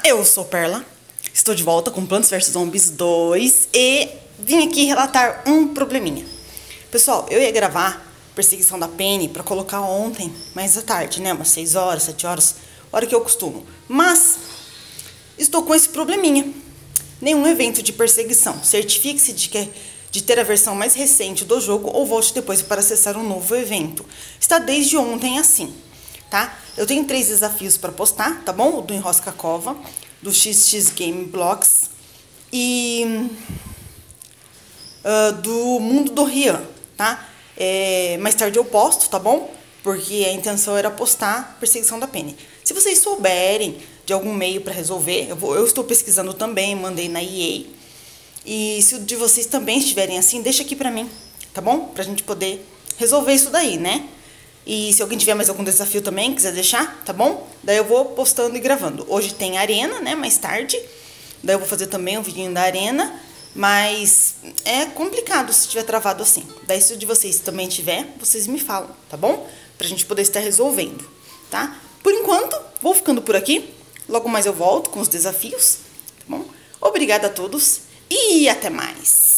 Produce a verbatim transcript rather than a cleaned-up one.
Eu sou Perla, estou de volta com Plants versus. Zombies dois e vim aqui relatar um probleminha. Pessoal, eu ia gravar Perseguição da Penny pra colocar ontem, mais à tarde, né? Umas seis horas, sete horas, hora que eu costumo. Mas estou com esse probleminha. Nenhum evento de perseguição. Certifique-se de que de ter a versão mais recente do jogo ou volte depois para acessar um novo evento. Está desde ontem assim, tá? Eu tenho três desafios para postar, tá bom? O do Enrosca Cova, do X X Game Blocks e uh, do Mundo do Rian, tá? É, mais tarde eu posto, tá bom? Porque a intenção era postar Perseguição da Penny. Se vocês souberem de algum meio para resolver, eu, vou, eu estou pesquisando também, mandei na E A. E se o de vocês também estiverem assim, deixa aqui pra mim, tá bom? Pra gente poder resolver isso daí, né? E se alguém tiver mais algum desafio também, quiser deixar, tá bom? Daí eu vou postando e gravando. Hoje tem arena, né? Mais tarde. Daí eu vou fazer também um vidinho da arena. Mas é complicado se tiver travado assim. Daí se o de vocês também tiver, vocês me falam, tá bom? Pra gente poder estar resolvendo, tá? Por enquanto, vou ficando por aqui. Logo mais eu volto com os desafios, tá bom? Obrigada a todos e até mais!